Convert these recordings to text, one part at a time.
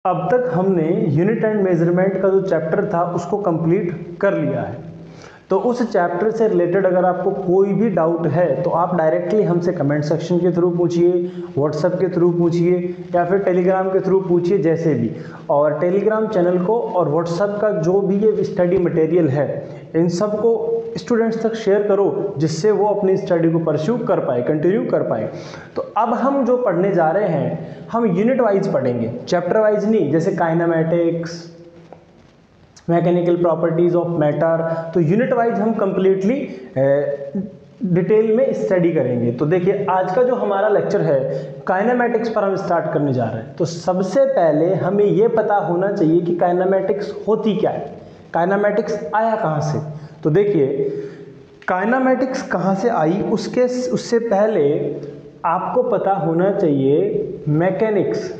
अब तक हमने यूनिट एंड मेजरमेंट का जो चैप्टर था उसको कंप्लीट कर लिया है। तो उस चैप्टर से रिलेटेड अगर आपको कोई भी डाउट है तो आप डायरेक्टली हमसे कमेंट सेक्शन के थ्रू पूछिए, व्हाट्सएप के थ्रू पूछिए या फिर टेलीग्राम के थ्रू पूछिए, जैसे भी। और टेलीग्राम चैनल को और व्हाट्सएप का जो भी ये स्टडी मटेरियल है इन सब को स्टूडेंट्स तक शेयर करो, जिससे वो अपनी स्टडी को परस्यू कर पाए, कंटिन्यू कर पाए। तो अब हम जो पढ़ने जा रहे हैं हम यूनिट वाइज पढ़ेंगे, चैप्टर वाइज नहीं। जैसे kinematics, mechanical properties of matter, तो यूनिट वाइज हम कंप्लीटली डिटेल में स्टडी करेंगे। तो देखिए आज का जो हमारा लेक्चर है काइनेमैटिक्स पर हम स्टार्ट करने जा रहे हैं। तो सबसे पहले हमें ये पता होना चाहिए कि काइनेमैटिक्स होती क्या है, काइनेमैटिक्स आया कहाँ से। तो देखिए काइनेमैटिक्स कहाँ से आई उससे पहले आपको पता होना चाहिए मैकेनिक्स,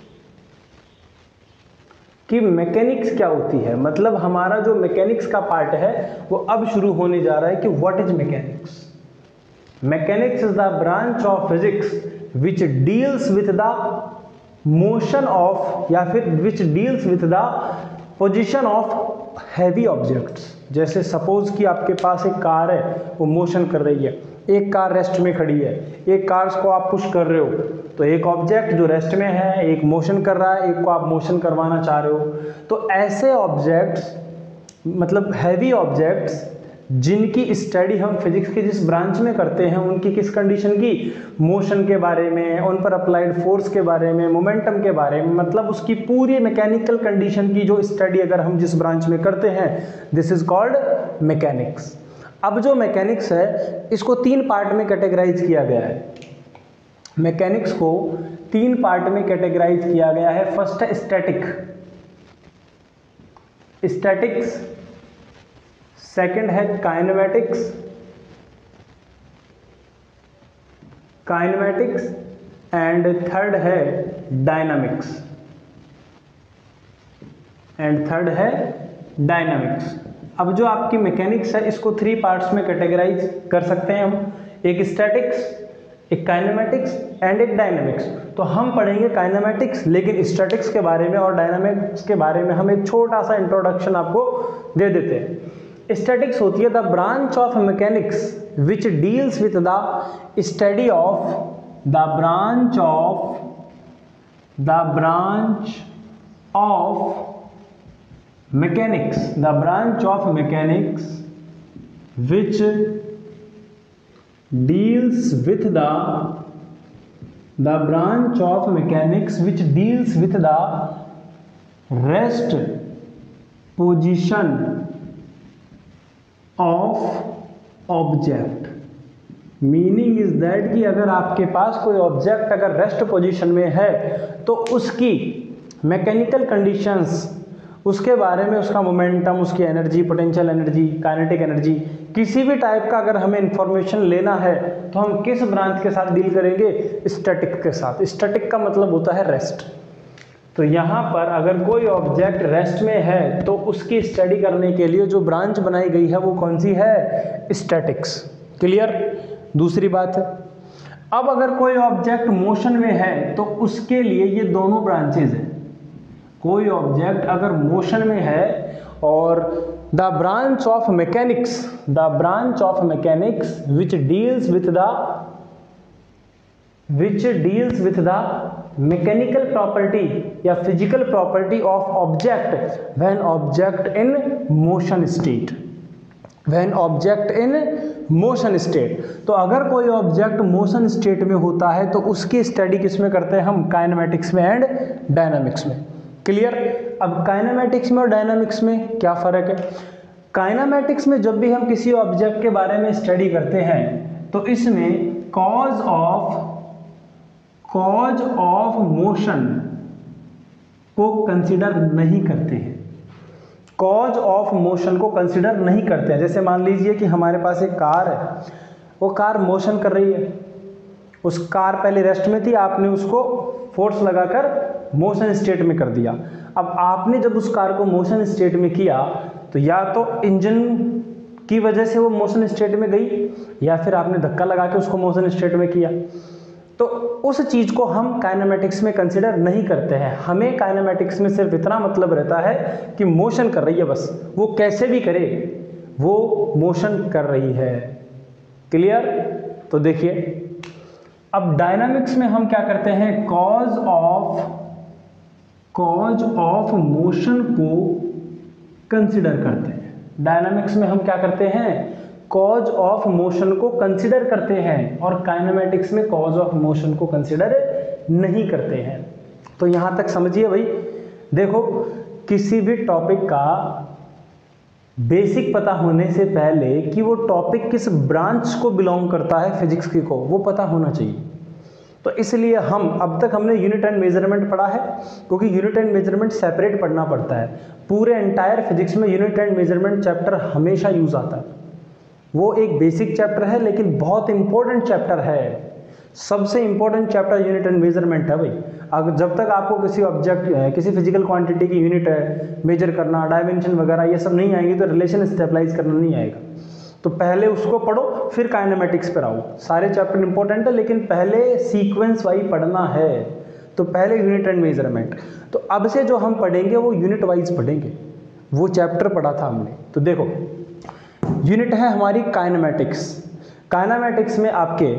कि मैकेनिक्स क्या होती है। मतलब हमारा जो मैकेनिक्स का पार्ट है वो अब शुरू होने जा रहा है कि what is mechanics. Mechanics is the branch of physics which deals with the motion of, या फिर which deals with the position of heavy objects. जैसे सपोज कि आपके पास एक कार है, वो मोशन कर रही है, एक कार रेस्ट में खड़ी है, एक कार को आप पुश कर रहे हो, तो एक ऑब्जेक्ट जो रेस्ट में है एक मोशन कर रहा है, एक को आप मोशन करवाना चाह रहे हो। तो ऐसे ऑब्जेक्ट्स, मतलब हैवी ऑब्जेक्ट्स जिनकी स्टडी हम फिजिक्स के जिस ब्रांच में करते हैं, उनकी किस कंडीशन की, मोशन के बारे में, उन पर अप्लाइड फोर्स के बारे में, मोमेंटम के बारे में, मतलब उसकी पूरी मैकेनिकल कंडीशन की जो स्टडी अगर हम जिस ब्रांच में करते हैं, दिस इज कॉल्ड मैकेनिक्स। अब जो मैकेनिक्स है इसको तीन पार्ट में कैटेगराइज किया गया है। मैकेनिक्स को तीन पार्ट में कैटेगराइज किया गया है। फर्स्ट है स्टैटिक्स, सेकंड है काइनेमैटिक्स एंड थर्ड है डायनामिक्स। अब जो आपकी मैकेनिक्स है इसको थ्री पार्ट्स में कैटेगराइज कर सकते हैं हम, एक स्टैटिक्स, एक काइनेमैटिक्स एंड एक डायनामिक्स। तो हम पढ़ेंगे काइनेमैटिक्स, लेकिन स्टैटिक्स के बारे में और डायनामिक्स के बारे में हम एक छोटा सा इंट्रोडक्शन आपको दे देते हैं। स्टैटिक्स होती है the branch of mechanics which deals with the study of the branch of mechanics which deals with the branch of mechanics which deals with the rest position of object। Meaning is that कि अगर आपके पास कोई object अगर rest position में है तो उसकी mechanical conditions, उसके बारे में, उसका मोमेंटम, उसकी energy, potential energy, kinetic energy, किसी भी टाइप का अगर हमें इंफॉर्मेशन लेना है तो हम किस ब्रांच के साथ डील करेंगे, स्टैटिक के साथ। स्टैटिक का मतलब होता है रेस्ट। तो यहाँ पर अगर कोई ऑब्जेक्ट रेस्ट में है तो उसकी स्टडी करने के लिए जो ब्रांच बनाई गई है वो कौन सी है, स्टैटिक्स। क्लियर। दूसरी बात है, अब अगर कोई ऑब्जेक्ट मोशन में है तो उसके लिए ये दोनों ब्रांचेज हैं। कोई ऑब्जेक्ट अगर मोशन में है और the branch of mechanics which deals with the mechanical property या physical property of object when object in motion state. तो अगर कोई ऑब्जेक्ट मोशन स्टेट में होता है तो उसकी स्टडी किस में करते हैं हम, काइनेमैटिक्स में एंड डायनामिक्स में। क्लियर। अब काइनेमैटिक्स में और डायनामिक्स में क्या फ़र्क है। काइनेमैटिक्स में जब भी हम किसी ऑब्जेक्ट के बारे में स्टडी करते हैं तो इसमें कॉज ऑफ मोशन को कंसीडर नहीं करते हैं, कॉज ऑफ मोशन को कंसीडर नहीं करते हैं। जैसे मान लीजिए कि हमारे पास एक कार है, वो कार मोशन कर रही है, उस कार पहले रेस्ट में थी, आपने उसको फोर्स लगाकर मोशन स्टेट में कर दिया। अब आपने जब उस कार को मोशन स्टेट में किया तो या तो इंजन की वजह से वो मोशन स्टेट में गई या फिर आपने धक्का लगा के उसको मोशन स्टेट में किया। तो उस चीज़ को हम काइनेमेटिक्स में कंसिडर नहीं करते हैं। हमें काइनेमेटिक्स में सिर्फ इतना मतलब रहता है कि मोशन कर रही है, बस वो कैसे भी करे वो मोशन कर रही है। क्लियर? तो देखिए अब डायनामिक्स में हम क्या करते हैं, कॉज ऑफ मोशन को कंसिडर करते हैं। डायनामिक्स में हम क्या करते हैं, कॉज ऑफ मोशन को कंसिडर करते हैं, और काइनेमेटिक्स में कॉज ऑफ मोशन को कंसिडर नहीं करते हैं। तो यहां तक समझिए भाई। देखो किसी भी टॉपिक का बेसिक पता होने से पहले कि वो टॉपिक किस ब्रांच को बिलोंग करता है फिजिक्स की को, वो पता होना चाहिए। तो इसलिए हम अब तक हमने यूनिट एंड मेजरमेंट पढ़ा है, क्योंकि यूनिट एंड मेजरमेंट सेपरेट पढ़ना पड़ता है। पूरे एंटायर फिजिक्स में यूनिट एंड मेजरमेंट चैप्टर हमेशा यूज आता है। वो एक बेसिक चैप्टर है लेकिन बहुत इंपॉर्टेंट चैप्टर है। सबसे important chapter unit and measurement है भाई। अगर जब तक आपको किसी ऑब्जेक्ट किसी फिजिकल क्वांटिटी की यूनिट है, मेजर करना, डायमेंशन वगैरह ये सब नहीं आएंगे तो रिलेशन स्टेबलाइज करना नहीं आएगा। तो पहले उसको पढ़ो फिर काइनेमेटिक्स पर आओ। सारे चैप्टर इंपॉर्टेंट है लेकिन पहले सीक्वेंस वाइज पढ़ना है। तो पहले यूनिट एंड मेजरमेंट, तो अब से जो हम पढ़ेंगे वो यूनिट वाइज पढ़ेंगे। वो चैप्टर पढ़ा था हमने। तो देखो यूनिट है हमारी काइनेमेटिक्स। काइनेमेटिक्स में आपके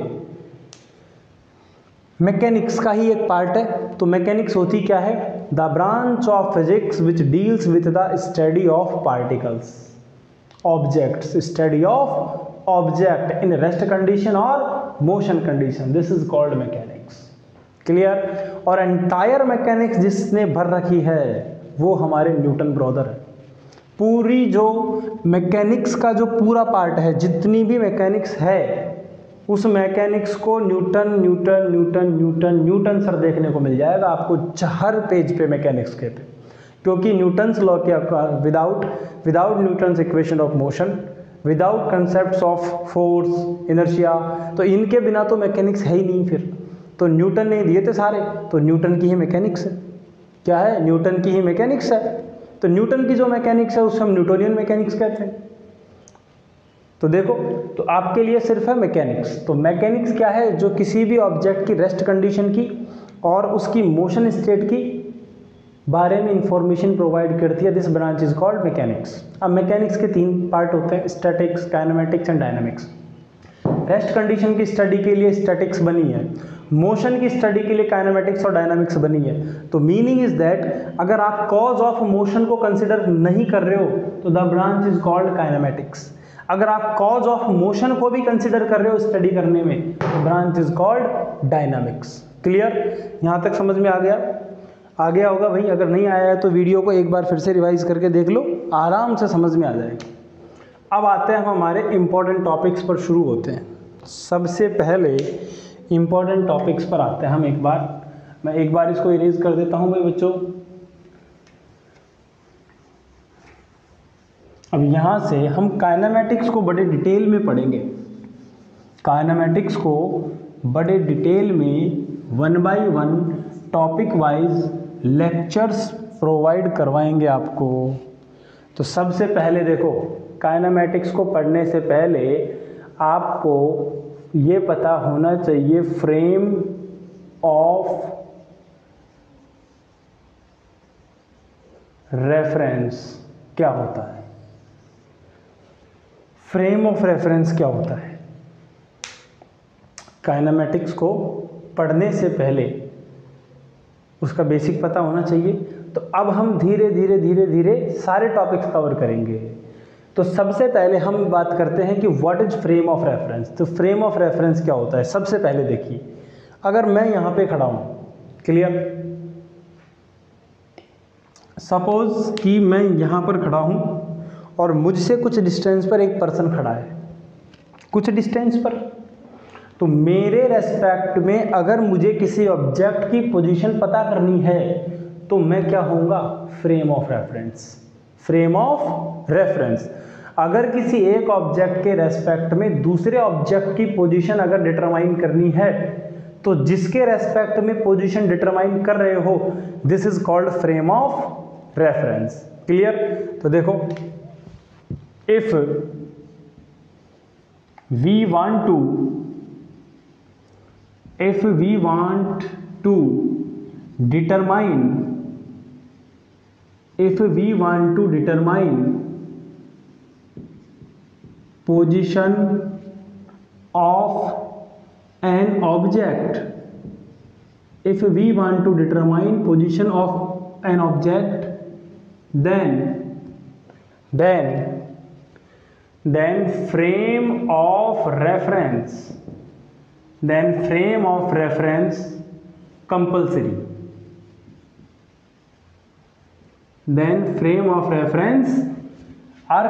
मैकेनिक्स का ही एक पार्ट है। तो मैकेनिक्स होती क्या है, the branch of physics which deals with the study of particles, objects, study of object in rest condition और motion condition, this is called mechanics. Clear? और एंटायर मैकेनिक्स जिसने भर रखी है वो हमारे न्यूटन ब्रदर है। पूरी जो मैकेनिक्स का जो पूरा पार्ट है, जितनी भी मैकेनिक्स है, उस मैकेनिक्स को Newton Newton Newton Newton Newton sir देखने को मिल जाएगा आपको हर पेज पे मैकेनिक्स के पे। क्योंकि न्यूटन्स लॉ के without Newton's equation of motion, without concepts of force, inertia, तो इनके बिना तो मैकेनिक्स है ही नहीं। फिर तो न्यूटन ने दिए थे सारे, तो न्यूटन की ही मैकेनिक्स है। क्या है? न्यूटन की ही मैकेनिक्स है। तो न्यूटन की जो मैकेनिक्स है उसे हम न्यूटोनियन मैकेनिक्स कहते हैं। तो देखो, तो आपके लिए सिर्फ है मैकेनिक्स। तो मैकेनिक्स क्या है, जो किसी भी ऑब्जेक्ट की रेस्ट कंडीशन की और उसकी मोशन स्टेट की बारे में इंफॉर्मेशन प्रोवाइड करती है। This branch is called mechanics. अब मैकेनिक्स के 3 पार्ट होते हैं, statics, kinematics and dynamics. Rest condition की स्टडी के लिए स्टैटिक्स बनी है, मोशन की स्टडी के लिए काइनेमेटिक्स और डायनामिक्स बनी है। तो मीनिंग इज दैट अगर आप कॉज ऑफ मोशन को कंसिडर नहीं कर रहे हो तो the branch is called kinematics. अगर आप कॉज ऑफ मोशन को भी कंसिडर कर रहे हो स्टडी करने में तो branch is called dynamics. Clear? यहां तक समझ में आ गया होगा भाई। अगर नहीं आया है तो वीडियो को एक बार फिर से रिवाइज करके देख लो, आराम से समझ में आ जाएगा। अब आते हैं हम हमारे इंपॉर्टेंट टॉपिक्स पर, शुरू होते हैं। सबसे पहले इंपॉर्टेंट टॉपिक्स पर आते हैं हम। मैं एक बार इसको इरेज कर देता हूं भाई बच्चों। अब यहां से हम काइनेमेटिक्स को बड़े डिटेल में पढ़ेंगे। काइनेमेटिक्स को बड़े डिटेल में 1 by 1 topic wise lectures provide करवाएंगे आपको। तो सबसे पहले देखो, काइनेमेटिक्स को पढ़ने से पहले आपको ये पता होना चाहिए फ्रेम ऑफ रेफरेंस क्या होता है। फ्रेम ऑफ रेफरेंस क्या होता है? काइनेमेटिक्स को पढ़ने से पहले उसका बेसिक पता होना चाहिए। तो अब हम धीरे धीरे सारे टॉपिक्स कवर करेंगे। तो सबसे पहले हम बात करते हैं कि what is frame of reference. तो फ्रेम ऑफ रेफरेंस क्या होता है? सबसे पहले देखिए, अगर मैं यहां पे खड़ा हूं, क्लियर, सपोज कि मैं यहां पर खड़ा हूं और मुझसे कुछ डिस्टेंस पर एक पर्सन खड़ा है, कुछ डिस्टेंस पर। तो मेरे रेस्पेक्ट में अगर मुझे किसी ऑब्जेक्ट की पोजीशन पता करनी है तो मैं क्या होऊंगा? Frame of reference. Frame of reference. अगर किसी एक ऑब्जेक्ट के रेस्पेक्ट में दूसरे ऑब्जेक्ट की पोजीशन अगर डिटरमाइन करनी है तो जिसके रेस्पेक्ट में पोजीशन डिटरमाइन कर रहे हो, this is called frame of reference. Clear? तो देखो, if we want to if we want to determine position of an object, if we want to determine position of an object, then frame of reference compulsory. Then frame of reference are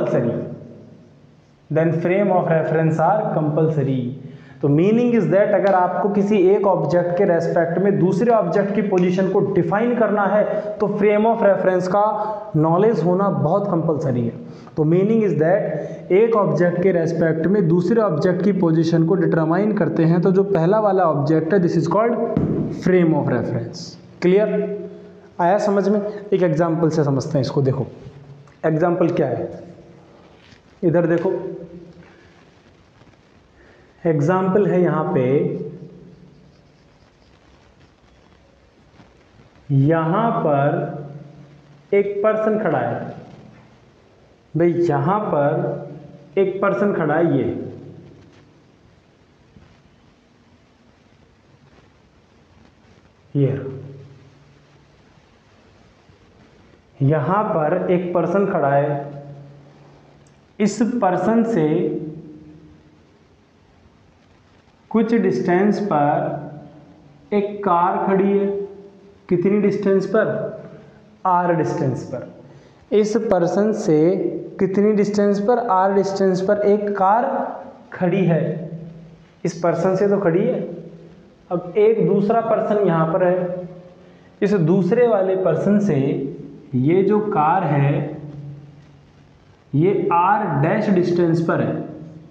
compulsory. तो meaning is that अगर आपको किसी एक object के respect में दूसरे object की position को डिफाइन करना है तो फ्रेम ऑफ रेफरेंस का नॉलेज होना बहुत कंपलसरी है। तो मीनिंग इज दैट एक ऑब्जेक्ट के रेस्पेक्ट में दूसरे ऑब्जेक्ट की पोजीशन को डिटरमाइन करते हैं तो जो पहला वाला ऑब्जेक्ट है this is called frame of reference. Clear आया समझ में? एक एग्जाम्पल से समझते हैं इसको। देखो एग्जाम्पल क्या है, इधर देखो एग्जाम्पल है यहाँ पे, यहाँ पर एक पर्सन खड़ा है भाई, यहाँ पर एक पर्सन खड़ा है, ये यहाँ पर एक पर्सन खड़ा है, इस पर्सन से कुछ डिस्टेंस पर एक कार खड़ी है। कितनी डिस्टेंस पर? r डिस्टेंस पर। इस पर्सन से कितनी डिस्टेंस पर? r डिस्टेंस पर एक कार खड़ी है। इस पर्सन से तो खड़ी है। अब एक दूसरा पर्सन यहाँ पर है, इस दूसरे वाले पर्सन से ये जो कार है ये r डैश डिस्टेंस पर है।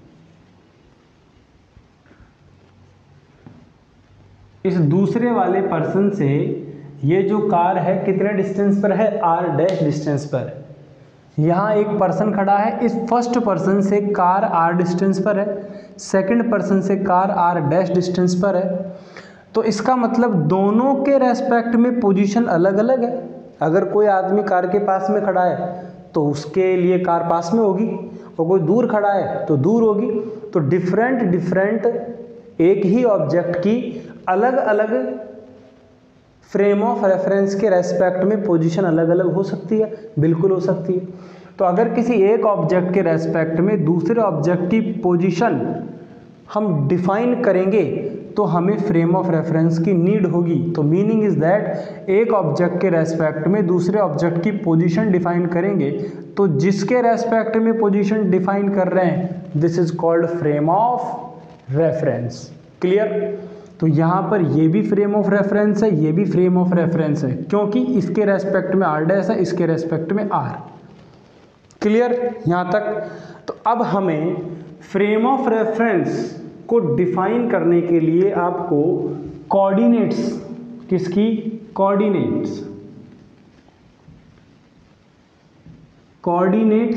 इस दूसरे वाले पर्सन से ये जो कार है कितने डिस्टेंस पर है? r डैश डिस्टेंस पर। यहाँ एक पर्सन खड़ा है, इस फर्स्ट पर्सन से कार r डिस्टेंस पर है, सेकंड पर्सन से कार r डैश डिस्टेंस पर है। तो इसका मतलब दोनों के रेस्पेक्ट में पोजीशन अलग अलग है। अगर कोई आदमी कार के पास में खड़ा है तो उसके लिए कार पास में होगी, और कोई दूर खड़ा है तो दूर होगी। तो डिफरेंट एक ही ऑब्जेक्ट की अलग अलग फ्रेम ऑफ रेफरेंस के रेस्पेक्ट में पोजीशन अलग अलग हो सकती है, बिल्कुल हो सकती है। तो अगर किसी एक ऑब्जेक्ट के रेस्पेक्ट में दूसरे ऑब्जेक्ट की पोजीशन हम डिफाइन करेंगे तो हमें फ्रेम ऑफ रेफरेंस की नीड होगी। तो मीनिंग इज दैट एक ऑब्जेक्ट के रेस्पेक्ट में दूसरे ऑब्जेक्ट की पोजीशन डिफाइन करेंगे तो जिसके रेस्पेक्ट में पोजीशन डिफाइन कर रहे हैं this is called frame of reference. Clear? तो यहाँ पर ये भी फ्रेम ऑफ रेफरेंस है, ये भी फ्रेम ऑफ रेफरेंस है, क्योंकि इसके रेस्पेक्ट में r डैश है, इसके रेस्पेक्ट में r। क्लियर यहाँ तक? तो अब हमें फ्रेम ऑफ रेफरेंस को डिफाइन करने के लिए आपको कोऑर्डिनेट्स, किसकी? कोऑर्डिनेट्स, कोऑर्डिनेट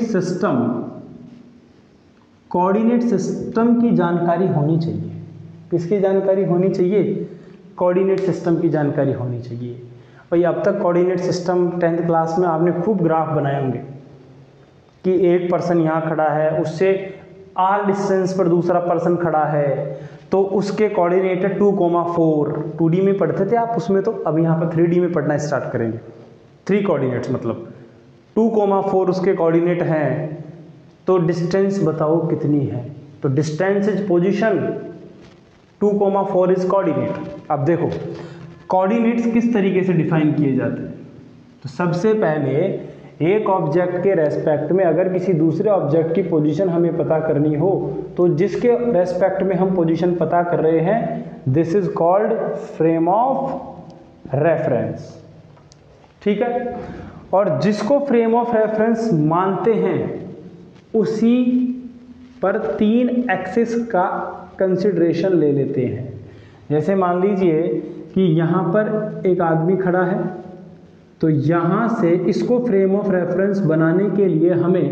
सिस्टम की जानकारी होनी चाहिए। किसकी जानकारी होनी चाहिए? कोऑर्डिनेट सिस्टम की जानकारी होनी चाहिए। भाई अब तक कोऑर्डिनेट सिस्टम 10th क्लास में आपने खूब ग्राफ बनाए होंगे कि एक पर्सन यहाँ खड़ा है, उससे r डिस्टेंस पर दूसरा पर्सन खड़ा है तो उसके कोऑर्डिनेट है 2,4। 2D में पढ़ते थे आप उसमें, तो अब यहाँ पर 3D में पढ़ना स्टार्ट करेंगे। 3 कोऑर्डिनेट्स मतलब 2,4 उसके कोऑर्डिनेट हैं, तो डिस्टेंस बताओ कितनी है? तो distance is position, 2,4 is coordinate. अब देखो कोऑर्डिनेट्स किस तरीके से डिफाइन किए जाते हैं। तो सबसे पहले एक ऑब्जेक्ट के रेस्पेक्ट में अगर किसी दूसरे ऑब्जेक्ट की पोजीशन हमें पता करनी हो तो जिसके रेस्पेक्ट में हम पोजीशन पता कर रहे हैं this is called frame of reference. ठीक है? और जिसको फ्रेम ऑफ रेफरेंस मानते हैं उसी पर 3 एक्सिस का कंसिडरेशन ले लेते हैं। जैसे मान लीजिए कि यहाँ पर एक आदमी खड़ा है, तो यहाँ से इसको फ्रेम ऑफ रेफरेंस बनाने के लिए हमें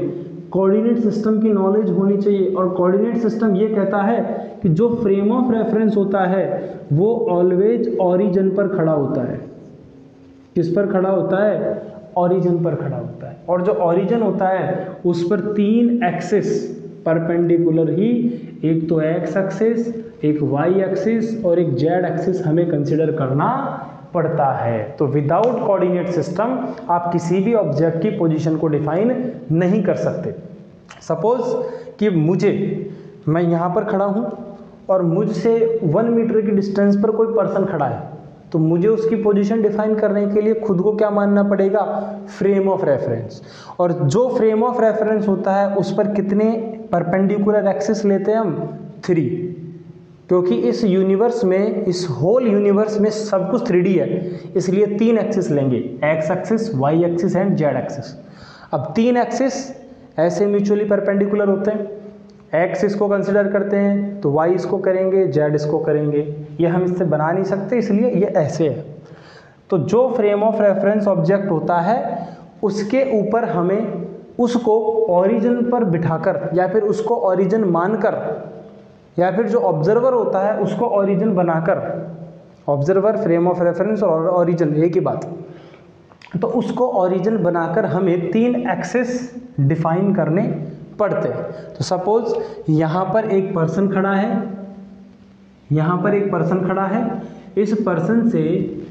कोऑर्डिनेट सिस्टम की नॉलेज होनी चाहिए। और कोऑर्डिनेट सिस्टम ये कहता है कि जो फ्रेम ऑफ रेफरेंस होता है वो ऑलवेज ओरिजिन पर खड़ा होता है। किस पर खड़ा होता है? ओरिजिन पर खड़ा होता है। और जो ओरिजिन होता है उस पर 3 एक्सिस परपेंडिकुलर ही, एक तो एक्स एक्सिस, एक वाई एक्सिस और एक जेड एक्सिस हमें कंसिडर करना पड़ता है। तो विदाउट कोऑर्डिनेट सिस्टम आप किसी भी ऑब्जेक्ट की पोजीशन को डिफाइन नहीं कर सकते। सपोज कि मैं यहाँ पर खड़ा हूँ और मुझसे 1 मीटर की डिस्टेंस पर कोई पर्सन खड़ा है, तो मुझे उसकी पोजीशन डिफाइन करने के लिए खुद को क्या मानना पड़ेगा? Frame of reference. और जो फ्रेम ऑफ रेफरेंस होता है उस पर कितने परपेंडिकुलर एक्सिस लेते हैं हम? 3, क्योंकि इस यूनिवर्स में, इस होल यूनिवर्स में सब कुछ 3D है, इसलिए 3 एक्सिस लेंगे, x axis, y axis and z axis. अब 3 एक्सिस ऐसे म्यूचुअली परपेंडिकुलर होते हैं, एक्स इसको कंसिडर करते हैं तो वाई इसको करेंगे, जेड इसको करेंगे। ये हम इससे बना नहीं सकते, इसलिए ये ऐसे है। तो जो फ्रेम ऑफ रेफरेंस ऑब्जेक्ट होता है उसके ऊपर हमें उसको ओरिजिन पर बिठाकर या फिर उसको ओरिजिन मानकर, या फिर जो ऑब्जर्वर होता है उसको ओरिजिन बनाकर, ऑब्जर्वर, फ्रेम ऑफ रेफरेंस और ओरिजिन एक ही बात, तो उसको ओरिजिन बनाकर हमें 3 एक्सिस डिफाइन करने पड़ते हैं। तो सपोज यहाँ पर एक पर्सन खड़ा है, यहाँ पर एक पर्सन खड़ा है, इस पर्सन से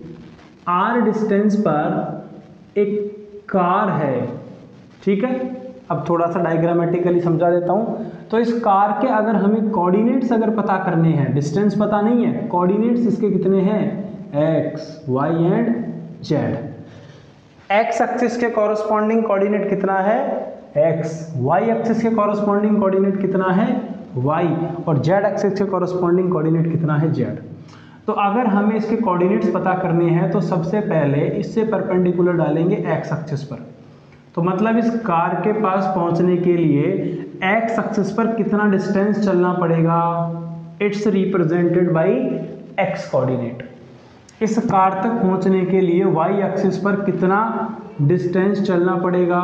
r डिस्टेंस पर एक कार है, ठीक है। अब थोड़ा सा डायग्रामेटिकली समझा देता हूँ। तो इस कार के अगर हमें कोऑर्डिनेट्स अगर पता करने हैं, डिस्टेंस पता नहीं है, कोऑर्डिनेट्स इसके कितने हैं? x, y and z। x axis के कॉरस्पॉन्डिंग कोऑर्डिनेट कितना है? x, y एक्सिस के कॉरस्पॉन्डिंग कोऑर्डिनेट कितना है? y, और z एक्सिस के कॉरस्पॉन्डिंग कोऑर्डिनेट कितना है? z। तो अगर हमें इसके कोऑर्डिनेट्स पता करने हैं तो सबसे पहले इससे परपेंडिकुलर डालेंगे x एक्सिस पर। तो मतलब इस कार के पास पहुंचने के लिए x एक्सिस पर कितना डिस्टेंस चलना पड़ेगा? It's represented by x coordinate. इस कार तक पहुंचने के लिए y एक्सिस पर कितना डिस्टेंस चलना पड़ेगा?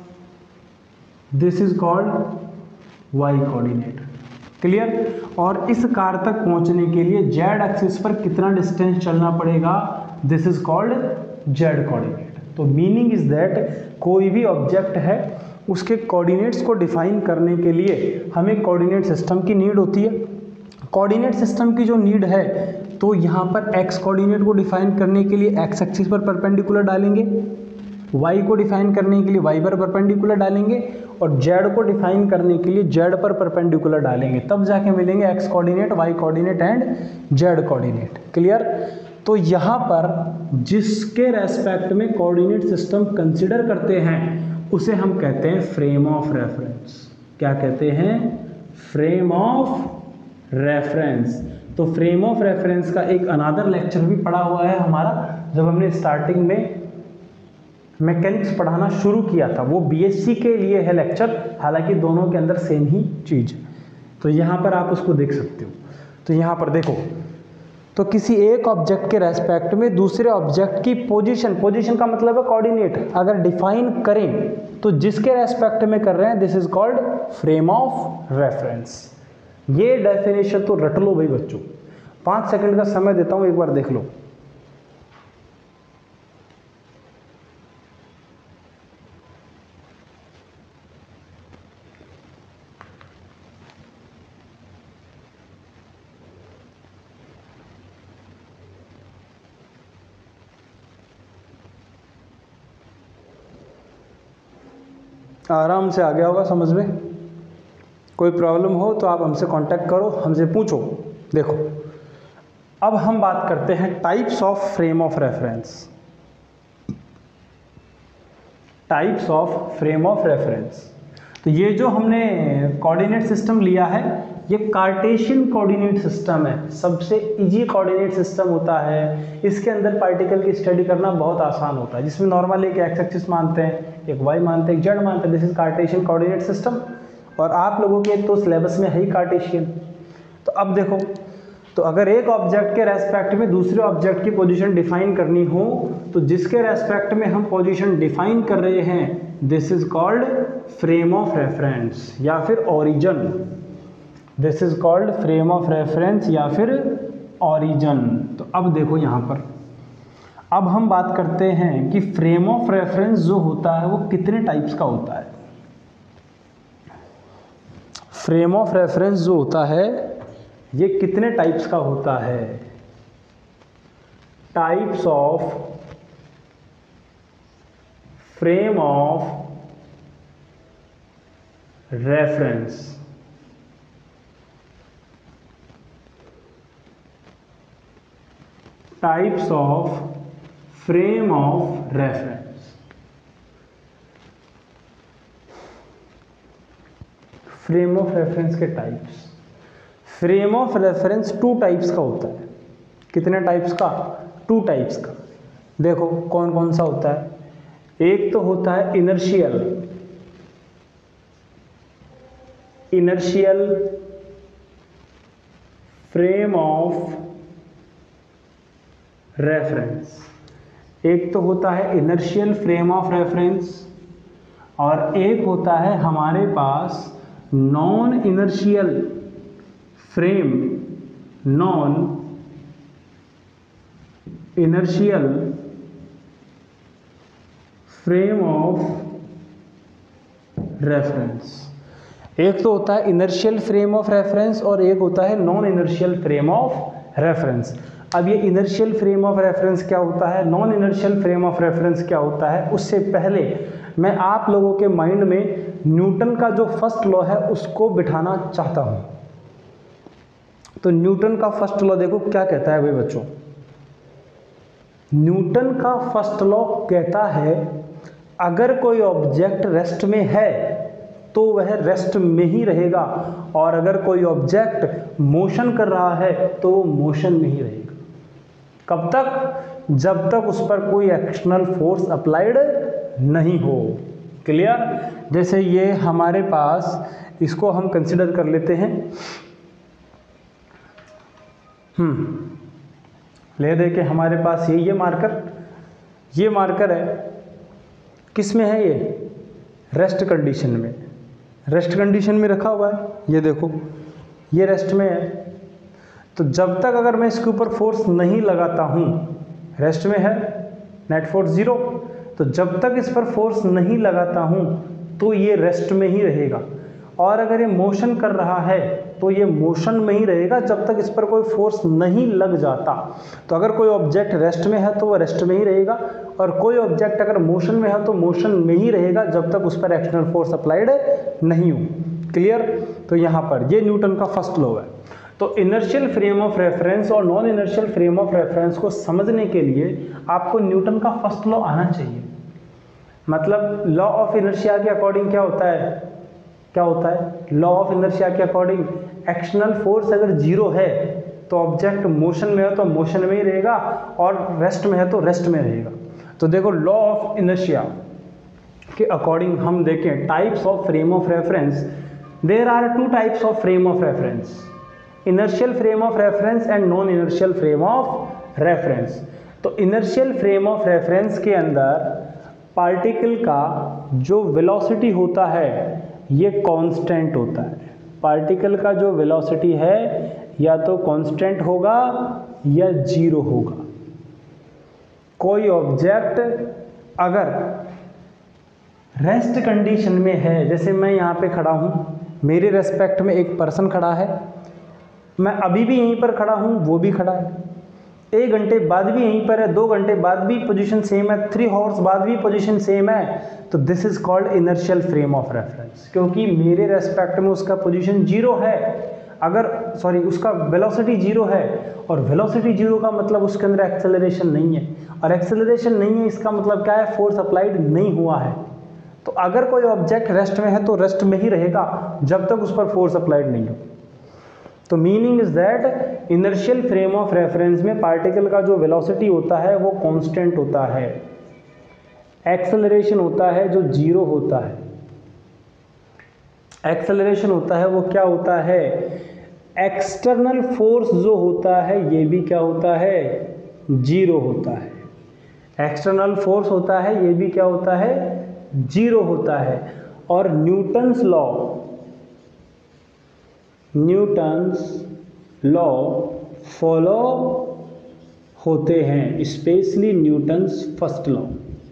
This is called y coordinate. Clear? और इस कार तक पहुंचने के लिए z एक्सिस पर कितना डिस्टेंस चलना पड़ेगा? This is called z coordinate. तो मीनिंग इज दैट कोई भी ऑब्जेक्ट है उसके कोऑर्डिनेट्स को डिफाइन करने के लिए हमें कोऑर्डिनेट सिस्टम की नीड होती है। कोऑर्डिनेट सिस्टम की जो नीड है तो यहाँ पर x कोऑर्डिनेट को डिफाइन करने के लिए x एक्सिस पर परपेंडिकुलर डालेंगे, y को डिफाइन करने के लिए y पर परपेंडिकुलर डालेंगे और z को डिफाइन करने के लिए z पर परपेंडिकुलर डालेंगे, तब जाके मिलेंगे x coordinate, y coordinate and z coordinate. Clear? तो यहाँ पर जिसके रेस्पेक्ट में कोऑर्डिनेट सिस्टम कंसिडर करते हैं उसे हम कहते हैं फ्रेम ऑफ रेफरेंस। क्या कहते हैं? Frame of reference. तो फ्रेम ऑफ रेफरेंस का एक अनादर लेक्चर भी पढ़ा हुआ है हमारा, जब हमने स्टार्टिंग में मैकेनिक्स पढ़ाना शुरू किया था, वो बीएससी के लिए है लेक्चर, हालांकि दोनों के अंदर सेम ही चीज़ है। तो यहाँ पर आप उसको देख सकते हो। तो यहाँ पर देखो, तो किसी एक ऑब्जेक्ट के रेस्पेक्ट में दूसरे ऑब्जेक्ट की पोजीशन का मतलब है कोऑर्डिनेट, अगर डिफाइन करें तो जिसके रेस्पेक्ट में कर रहे हैं this is called frame of reference. ये डेफिनेशन तो रट लो भाई बच्चों, 5 सेकंड का समय देता हूं, एक बार देख लो। आराम से आ गया होगा समझ में। कोई प्रॉब्लम हो तो आप हमसे कांटेक्ट करो, हमसे पूछो। देखो, अब हम बात करते हैं types of frame of reference. Types of frame of reference. तो ये जो हमने कोऑर्डिनेट सिस्टम लिया है ये कार्टेशियन कोऑर्डिनेट सिस्टम है, सबसे इजी कोऑर्डिनेट सिस्टम होता है। इसके अंदर पार्टिकल की स्टडी करना बहुत आसान होता है, जिसमें नॉर्मल एक एक्स एक्सिस मानते हैं, एक वाई मानते हैं, एक जेड मानते हैं। This is Cartesian coordinate system. और आप लोगों के तो सिलेबस में है ही कार्टेशियन। तो अब देखो, तो अगर एक ऑब्जेक्ट के रेस्पेक्ट में दूसरे ऑब्जेक्ट की पोजीशन डिफाइन करनी हो तो जिसके रेस्पेक्ट में हम पोजीशन डिफाइन कर रहे हैं this is called frame of reference या फिर origin. This is called frame of reference या फिर ओरिजिन। तो अब देखो यहाँ पर, अब हम बात करते हैं कि फ्रेम ऑफ रेफरेंस जो होता है वो कितने टाइप्स का होता है। फ्रेम ऑफ रेफरेंस जो होता है ये कितने टाइप्स का होता है। Types of frame of reference. Types of frame of reference. Frame of reference के types. Frame of reference 2 types का होता है। कितने टाइप्स का? 2 टाइप्स का। देखो कौन कौन सा होता है। एक तो होता है इनर्शियल फ्रेम ऑफ रेफरेंस। एक तो होता है इनर्शियल फ्रेम ऑफ रेफरेंस और एक होता है हमारे पास non inertial frame of reference. एक तो होता है इनर्शियल फ्रेम ऑफ रेफरेंस और एक होता है non inertial frame of reference. अब ये इनर्शियल फ्रेम ऑफ रेफरेंस क्या होता है, non inertial frame of reference क्या होता है, उससे पहले मैं आप लोगों के माइंड में न्यूटन का जो फर्स्ट लॉ है उसको बिठाना चाहता हूं। तो न्यूटन का फर्स्ट लॉ देखो क्या कहता है भाई बच्चों। न्यूटन का फर्स्ट लॉ कहता है अगर कोई ऑब्जेक्ट रेस्ट में है तो वह रेस्ट में ही रहेगा और अगर कोई ऑब्जेक्ट मोशन कर रहा है तो वो मोशन में ही रहेगा। कब तक? जब तक उस पर कोई एक्सटर्नल फोर्स अप्लाइड नहीं हो। क्लियर? जैसे ये हमारे पास, इसको हम कंसिडर कर लेते हैं, ले दे के हमारे पास ये मार्कर है। किस में है ये? रेस्ट कंडीशन में। रेस्ट कंडीशन में रखा हुआ है, ये देखो ये रेस्ट में है। तो जब तक अगर मैं इसके ऊपर फोर्स नहीं लगाता हूँ, रेस्ट में है, नेट फोर्स 0, तो जब तक इस पर फोर्स नहीं लगाता हूँ तो ये रेस्ट में ही रहेगा। और अगर ये मोशन कर रहा है तो ये मोशन में ही रहेगा जब तक इस पर कोई फोर्स नहीं लग जाता। तो अगर कोई ऑब्जेक्ट रेस्ट में है तो वह रेस्ट में ही रहेगा और कोई ऑब्जेक्ट अगर मोशन में है तो मोशन में ही रहेगा जब तक उस पर एक्सटर्नल फोर्स अप्लाइड नहीं हो। क्लियर? तो यहाँ पर ये न्यूटन का फर्स्ट लॉ है। तो इनर्शियल फ्रेम ऑफ रेफरेंस और non inertial frame of reference को समझने के लिए आपको न्यूटन का फर्स्ट लॉ आना चाहिए। मतलब लॉ ऑफ इनर्शिया के अकॉर्डिंग क्या होता है? लॉ ऑफ इनर्शिया के अकॉर्डिंग एक्सटर्नल फोर्स अगर 0 है तो ऑब्जेक्ट मोशन में है तो मोशन में ही रहेगा और रेस्ट में है तो रेस्ट में रहेगा। तो देखो लॉ ऑफ इनर्शिया के अकॉर्डिंग हम देखें types of frame of reference. There are 2 types of frame of reference, inertial frame of reference and non inertial frame of reference. तो इनर्शियल फ्रेम ऑफ रेफरेंस के अंदर पार्टिकल का जो velocity होता है ये कांस्टेंट होता है। पार्टिकल का जो वेलोसिटी है या तो कांस्टेंट होगा या 0 होगा। कोई ऑब्जेक्ट अगर रेस्ट कंडीशन में है, जैसे मैं यहाँ पे खड़ा हूँ, मेरे रेस्पेक्ट में एक पर्सन खड़ा है, मैं अभी भी यहीं पर खड़ा हूँ, वो भी खड़ा है, 1 घंटे बाद भी यहीं पर है, 2 घंटे बाद भी पोजीशन सेम है, 3 आवर्स बाद भी पोजीशन सेम है, तो this is called inertial frame of reference. क्योंकि मेरे रेस्पेक्ट में उसका पोजीशन 0 है, उसका वेलोसिटी 0 है और वेलोसिटी 0 का मतलब उसके अंदर एक्सेलरेशन नहीं है और एक्सेलरेशन नहीं है इसका मतलब क्या है? फोर्स अप्लाइड नहीं हुआ है। तो अगर कोई ऑब्जेक्ट रेस्ट में है तो रेस्ट में ही रहेगा जब तक उस पर फोर्स अप्लाइड नहीं हो। तो meaning is that inertial frame of reference में पार्टिकल का जो वेलोसिटी होता है वो कांस्टेंट होता है, एक्सेलरेशन होता है जो 0 होता है। एक्सेलरेशन होता है वो क्या होता है? एक्सटर्नल फोर्स जो होता है ये भी क्या होता है? 0 होता है। एक्सटर्नल फोर्स होता है ये भी क्या होता है? 0 होता है। और न्यूटन्स लॉ फॉलो होते हैं, specially Newton's first law.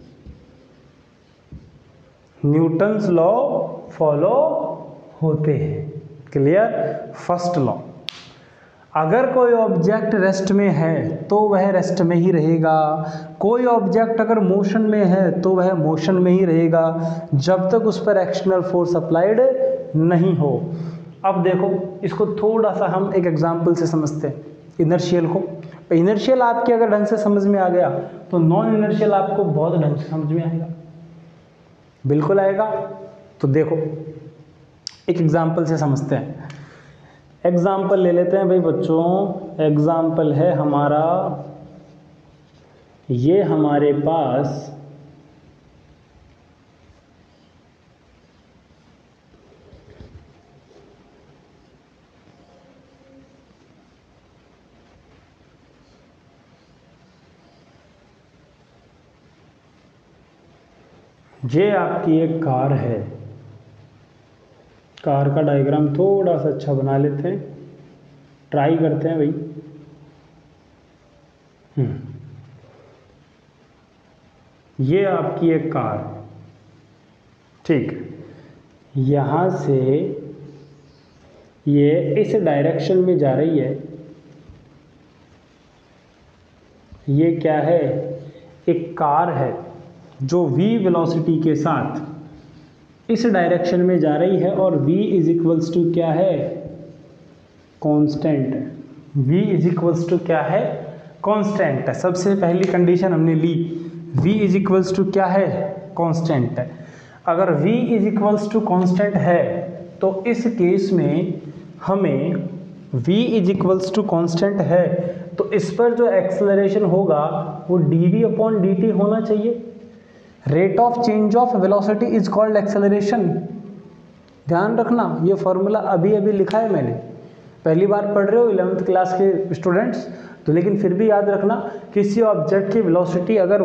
Newton's law follow होते हैं, क्लियर। फर्स्ट लॉ, अगर कोई ऑब्जेक्ट रेस्ट में है तो वह रेस्ट में ही रहेगा, कोई ऑब्जेक्ट अगर मोशन में है तो वह मोशन में ही रहेगा जब तक उस पर एक्सटर्नल फोर्स अप्लाइड नहीं हो। अब देखो, इसको थोड़ा सा हम एक एग्जांपल से समझते हैं, इनर्शियल को। इनर्शियल आपके अगर ढंग से समझ में आ गया तो नॉन इनर्शियल आपको बहुत ढंग से समझ में आएगा, बिल्कुल आएगा। तो देखो एक एग्जांपल से समझते हैं। एग्जाम्पल ले लेते हैं भाई बच्चों, एग्जाम्पल है हमारा, ये हमारे पास ये आपकी एक कार है। कार का डायग्राम थोड़ा सा अच्छा बना लेते हैं, ट्राई करते हैं भाई। ये आपकी एक कार, ठीक, यहाँ से ये इस डायरेक्शन में जा रही है। ये क्या है, एक कार है जो v वेलोसिटी के साथ इस डायरेक्शन में जा रही है और v इज इक्वल्स टू क्या है, constant. v is equals to क्या है, कांस्टेंट है। सबसे पहली कंडीशन हमने ली, v इज इक्वल्स टू क्या है, कांस्टेंट है। अगर v is equals to constant है तो इस केस में हमें v is equals to constant है तो इस पर जो एक्सेलरेशन होगा वो dv अपॉन dt होना चाहिए। Rate of change of velocity is called acceleration. ध्यान रखना, ये फॉर्मूला अभी अभी लिखा है मैंने, पहली बार पढ़ रहे हो 11th क्लास के स्टूडेंट्स तो, लेकिन फिर भी याद रखना, किसी ऑब्जेक्ट की वेलोसिटी अगर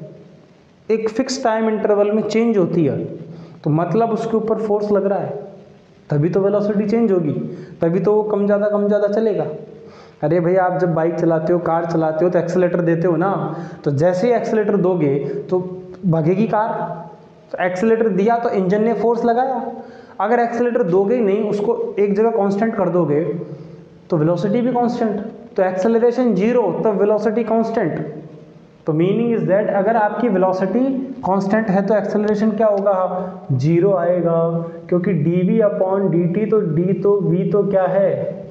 एक फिक्स टाइम इंटरवल में चेंज होती है तो मतलब उसके ऊपर फोर्स लग रहा है, तभी तो वेलोसिटी चेंज होगी, तभी तो वो कम ज़्यादा चलेगा। अरे भैया, आप जब बाइक चलाते हो, कार चलाते हो तो एक्सेलेटर देते हो ना, तो जैसे ही एक्सेलेटर दोगे तो भागेगी कार। तो एक्सेलेटर दिया तो इंजन ने फोर्स लगाया, अगर एक्सेलेटर दोगे ही नहीं, उसको एक जगह कांस्टेंट कर दोगे तो वेलोसिटी भी कांस्टेंट, तो एक्सेलरेशन जीरो तब वेलोसिटी कांस्टेंट। तो मीनिंग इज दैट अगर आपकी वेलोसिटी कांस्टेंट है तो एक्सेलरेशन क्या होगा, जीरो आएगा, क्योंकि dv अपॉन dt तो d तो v तो क्या है,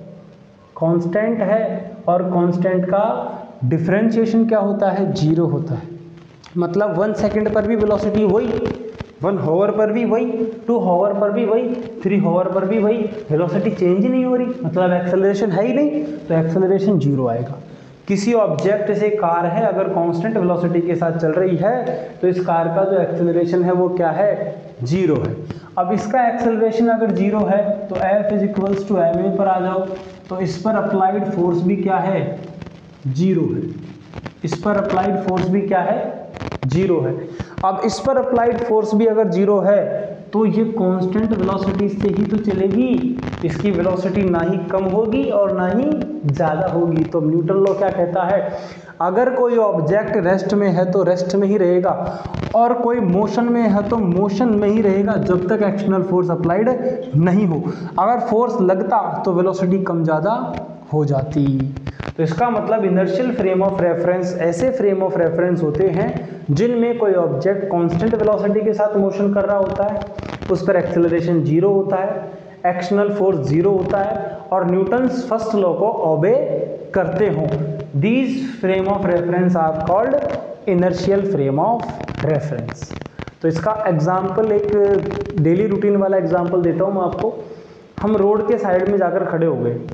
कांस्टेंट है, और कांस्टेंट का डिफरेंशिएशन क्या होता है, जीरो होता है। मतलब 1 सेकंड पर भी वेलोसिटी वही, 1 हॉवर पर भी वही, 2 हॉवर पर भी वही, 3 हॉवर पर भी वही, वेलोसिटी चेंज ही नहीं हो रही, मतलब एक्सेलरेशन है ही नहीं, तो एक्सेलरेशन जीरो आएगा। किसी ऑब्जेक्ट से कार है, अगर कांस्टेंट वेलोसिटी के साथ चल रही है तो इस कार का जो एक्सेलरेशन है वो क्या है, जीरो है। अब इसका एक्सेलरेशन अगर जीरो है तो F is equals to ma पर आ जाओ, तो इस पर अप्लाइड फोर्स भी क्या है, जीरो है। इस पर अप्लाइड फोर्स भी क्या है, जीरो है। अब इस पर अप्लाइड फोर्स भी अगर जीरो है तो ये कांस्टेंट वेलोसिटी से ही तो चलेगी, इसकी वेलोसिटी ना ही कम होगी और ना ही ज़्यादा होगी। तो न्यूटन लॉ क्या कहता है, अगर कोई ऑब्जेक्ट रेस्ट में है तो रेस्ट में ही रहेगा, और कोई मोशन में है तो मोशन में ही रहेगा जब तक एक्सटर्नल फोर्स अप्लाइड नहीं हो। अगर फोर्स लगता तो वेलोसिटी कम ज़्यादा हो जाती। तो इसका मतलब इनर्शियल फ्रेम ऑफ रेफरेंस ऐसे फ्रेम ऑफ रेफरेंस होते हैं जिनमें कोई ऑब्जेक्ट कांस्टेंट वेलोसिटी के साथ मोशन कर रहा होता है, उस पर एक्सेलरेशन जीरो होता है, एक्सटर्नल फोर्स जीरो होता है, और न्यूटन्स फर्स्ट लॉ को ओबे करते हों। These frame of reference are called inertial frame of reference. तो इसका एग्जाम्पल एक डेली रूटीन वाला एग्जाम्पल देता हूँ मैं आपको। हम रोड के साइड में जाकर खड़े हो गए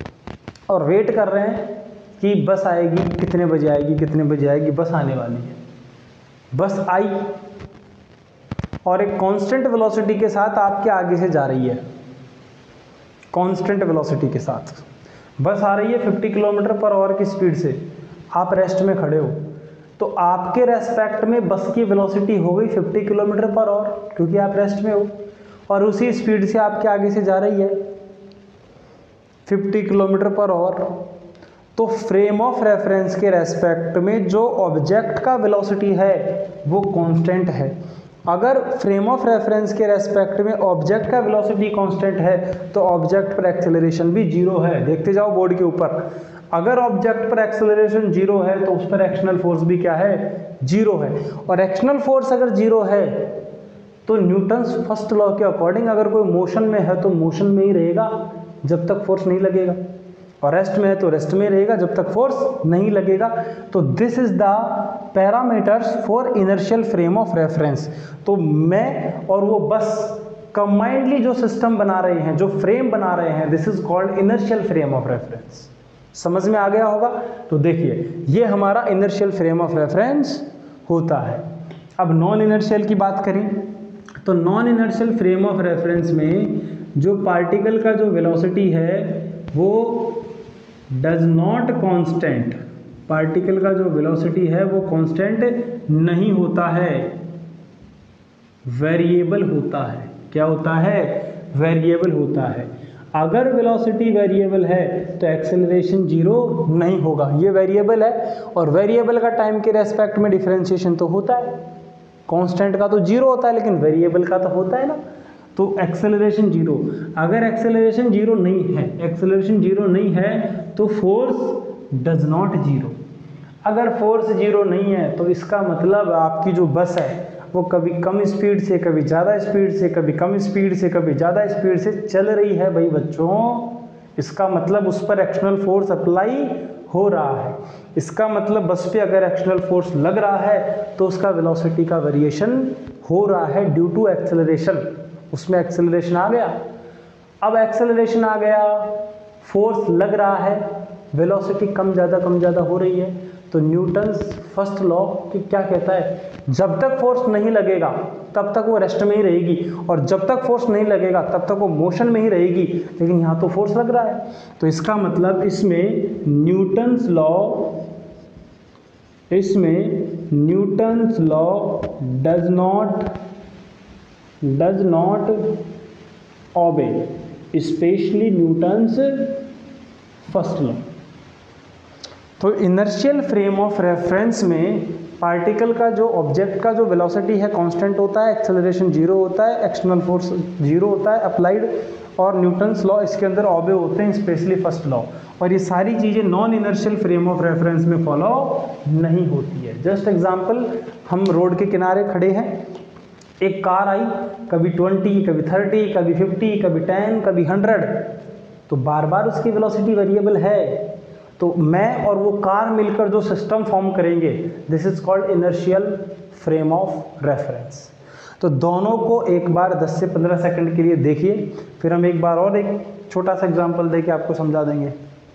और वेट कर रहे हैं कि बस आएगी, कितने बजे आएगी, कितने बजे आएगी, बस आने वाली है। बस आई और एक कांस्टेंट वेलोसिटी के साथ आपके आगे से जा रही है, कांस्टेंट वेलोसिटी के साथ बस आ रही है 50 किलोमीटर पर आवर की स्पीड से। आप रेस्ट में खड़े हो तो आपके रेस्पेक्ट में बस की वेलोसिटी हो गई 50 किलोमीटर पर आवर, क्योंकि आप रेस्ट में हो। और उसी स्पीड से आपके आगे से जा रही है 50 किलोमीटर पर आवर, तो फ्रेम ऑफ रेफरेंस के रेस्पेक्ट में जो ऑब्जेक्ट का वेलोसिटी है वो कांस्टेंट है। अगर फ्रेम ऑफ रेफरेंस के रेस्पेक्ट में ऑब्जेक्ट का वेलोसिटी कांस्टेंट है तो ऑब्जेक्ट पर एक्सेलरेशन भी जीरो है। देखते जाओ बोर्ड के ऊपर, अगर ऑब्जेक्ट पर एक्सेलरेशन जीरो है तो उस पर एक्शनल फोर्स भी क्या है, जीरो है। और एक्शनल फोर्स अगर जीरो है तो न्यूटन्स फर्स्ट लॉ के अकॉर्डिंग अगर कोई मोशन में है तो मोशन में ही रहेगा जब तक फोर्स नहीं लगेगा, और रेस्ट में है तो रेस्ट में रहेगा जब तक फोर्स नहीं लगेगा। तो this is the parameters for inertial frame of reference. तो मैं और वो बस कंबाइंडली जो सिस्टम बना रहे हैं, जो फ्रेम बना रहे हैं, this is called inertial frame of reference. समझ में आ गया होगा? तो देखिए ये हमारा इनर्शियल फ्रेम ऑफ रेफरेंस होता है। अब नॉन इनर्शियल की बात करें तो non inertial frame of reference में जो पार्टिकल का जो वेलोसिटी है वो डज नॉट कांस्टेंट, पार्टिकल का जो वेलोसिटी है वो कांस्टेंट नहीं होता है, वेरिएबल होता है। क्या होता है? वेरिएबल होता है। अगर वेलोसिटी वेरिएबल है तो एक्सेलरेशन जीरो नहीं होगा, ये वेरिएबल है, और वेरिएबल का टाइम के रेस्पेक्ट में डिफरेंशिएशन तो होता है। कांस्टेंट का तो जीरो होता है लेकिन वेरिएबल का तो होता है ना, तो एक्सेलरेशन जीरो। अगर एक्सेलरेशन जीरो नहीं है, एक्सेलरेशन जीरो नहीं है तो फोर्स डज नॉट जीरो। अगर फोर्स जीरो नहीं है तो इसका मतलब आपकी जो बस है वो कभी कम स्पीड से, कभी ज़्यादा स्पीड से, कभी कम स्पीड से, कभी ज़्यादा स्पीड से चल रही है भाई बच्चों। इसका मतलब उस पर एक्शनल फोर्स अप्लाई हो रहा है। इसका मतलब बस पे अगर एक्शनल फोर्स लग रहा है तो उसका वेलोसिटी का वेरिएशन हो रहा है ड्यू टू एक्सेलरेशन। उसमें एक्सेलरेशन आ गया। अब एक्सेलरेशन आ गया, फोर्स लग रहा है, वेलोसिटी कम ज़्यादा हो रही है, तो न्यूटन्स फर्स्ट लॉ क्या कहता है, जब तक फोर्स नहीं लगेगा तब तक वो रेस्ट में ही रहेगी, और जब तक फोर्स नहीं लगेगा तब तक वो मोशन में ही रहेगी। लेकिन यहाँ तो फोर्स लग रहा है, तो इसका मतलब इसमें Newton's law does not obey, specially Newton's first law. तो इनर्शियल फ्रेम ऑफ रेफरेंस में पार्टिकल का जो ऑब्जेक्ट का जो वेलोसिटी है कांस्टेंट होता है, एक्सेलरेशन जीरो होता है, एक्सटर्नल फोर्स जीरो होता है अप्लाइड, और न्यूटन्स लॉ इसके अंदर ऑबे होते हैं, स्पेशली फर्स्ट लॉ। और ये सारी चीज़ें non inertial frame of reference में फॉलो नहीं होती है। जस्ट एग्जांपल, हम रोड के किनारे खड़े हैं, एक कार आई, कभी 20, कभी 30, कभी 50, कभी 10, कभी 100, तो बार बार उसकी वेलोसिटी वेरिएबल है। तो मैं और वो कार मिलकर जो सिस्टम फॉर्म करेंगे, this is called inertial frame of reference. तो दोनों को एक बार 10 से 15 सेकंड के लिए देखिए, फिर हम एक बार और एक छोटा सा एग्जांपल देके आपको समझा देंगे।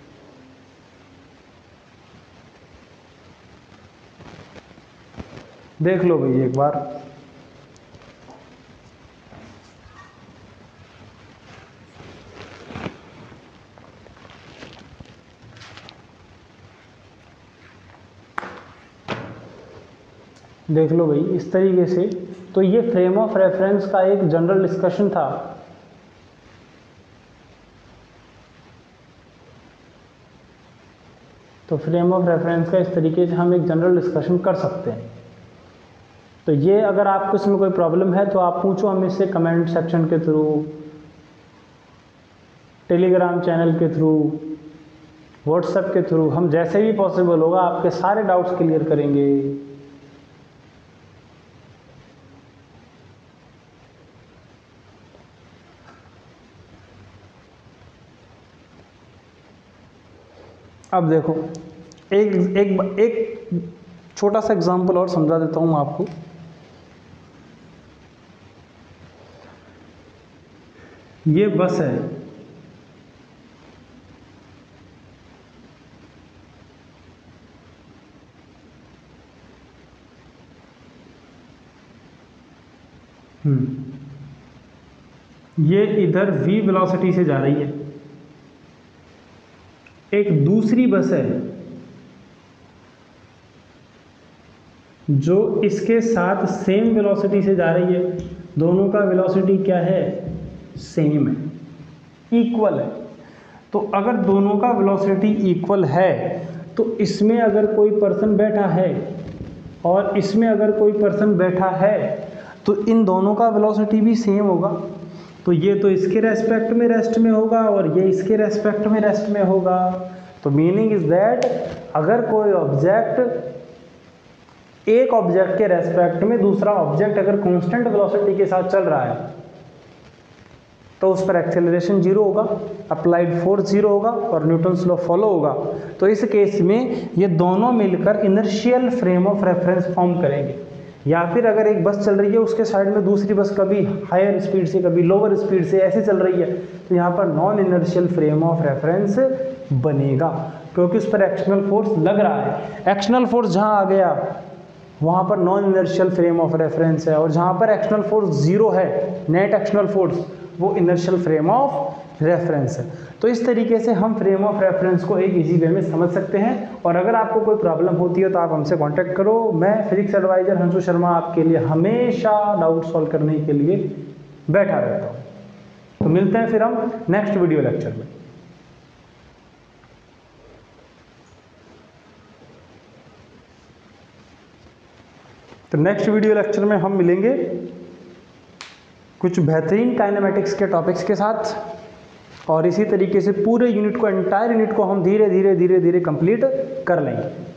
देख लो भाई एक बार। देख लो भाई इस तरीके से। तो ये फ्रेम ऑफ रेफरेंस का एक जनरल डिस्कशन था। तो फ्रेम ऑफ रेफरेंस का इस तरीके से हम एक जनरल डिस्कशन कर सकते हैं। तो ये अगर आपको इसमें कोई प्रॉब्लम है तो आप पूछो हमें से कमेंट सेक्शन के थ्रू, टेलीग्राम चैनल के थ्रू, व्हाट्सएप के थ्रू, हम जैसे भी पॉसिबल होगा आपके सारे डाउट्स क्लियर करेंगे। अब देखो एक छोटा सा एग्जांपल और समझा देता हूं आपको। ये बस है, ये इधर v वेलोसिटी से जा रही है। एक दूसरी बस है जो इसके साथ सेम वेलोसिटी से जा रही है, दोनों का वेलोसिटी क्या है, सेम है, इक्वल है। तो अगर दोनों का वेलोसिटी इक्वल है तो इसमें अगर कोई पर्सन बैठा है और इसमें अगर कोई पर्सन बैठा है तो इन दोनों का वेलोसिटी भी सेम होगा। तो ये तो इसके रेस्पेक्ट में रेस्ट में होगा और ये इसके रेस्पेक्ट में रेस्ट में होगा। तो मीनिंग इज दैट अगर कोई ऑब्जेक्ट एक ऑब्जेक्ट के रेस्पेक्ट में दूसरा ऑब्जेक्ट अगर कांस्टेंट वेलोसिटी के साथ चल रहा है तो उस पर एक्सेलरेशन जीरो होगा, अप्लाइड फोर्स जीरो होगा और न्यूटन्स लॉ फॉलो होगा। तो इस केस में ये दोनों मिलकर inertial frame of reference form करेंगे। या फिर अगर एक बस चल रही है उसके साइड में दूसरी बस कभी हायर स्पीड से कभी लोअर स्पीड से ऐसे चल रही है तो यहाँ पर non inertial frame of reference बनेगा क्योंकि उस पर एक्शनल फोर्स लग रहा है। एक्शनल फोर्स जहाँ आ गया वहाँ पर non inertial frame of reference है और जहाँ पर एक्शनल फोर्स जीरो है, नेट एक्शनल फोर्स, वो इनर्शियल फ्रेम ऑफ रेफरेंस है। तो इस तरीके से हम फ्रेम ऑफ रेफरेंस को एक इजी वे में समझ सकते हैं। और अगर आपको कोई प्रॉब्लम होती है तो आप हमसे कांटेक्ट करो। मैं फिजिक्स एडवाइजर हंसू शर्मा आपके लिए हमेशा डाउट सॉल्व करने के लिए बैठा रहता हूँ। तो मिलते हैं फिर हम नेक्स्ट वीडियो लेक्चर में। तो नेक्स्ट वीडियो लेक्चर में हम मिलेंगे कुछ बेहतरीन काइनेमेटिक्स के टॉपिक्स के साथ और इसी तरीके से पूरे यूनिट को, एंटायर यूनिट को हम धीरे धीरे कंप्लीट कर लेंगे।